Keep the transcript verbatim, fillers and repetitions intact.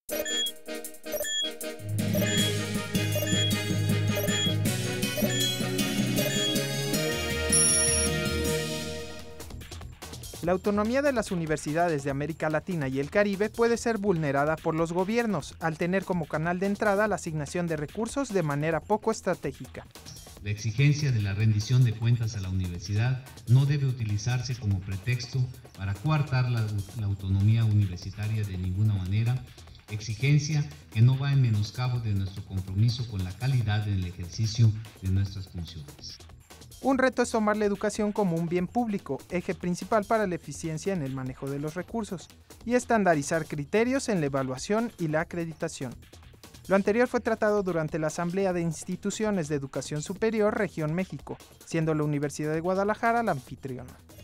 La autonomía de las universidades de América Latina y el Caribe puede ser vulnerada por los gobiernos, al tener como canal de entrada la asignación de recursos de manera poco estratégica. La exigencia de la rendición de cuentas a la universidad no debe utilizarse como pretexto para coartar la, la autonomía universitaria de ninguna manera, exigencia que no va en menoscabo de nuestro compromiso con la calidad en el ejercicio de nuestras funciones. Un reto es tomar la educación como un bien público, eje principal para la eficiencia en el manejo de los recursos, y estandarizar criterios en la evaluación y la acreditación. Lo anterior fue tratado durante la Asamblea de Instituciones de Educación Superior Región México, siendo la Universidad de Guadalajara la anfitriona.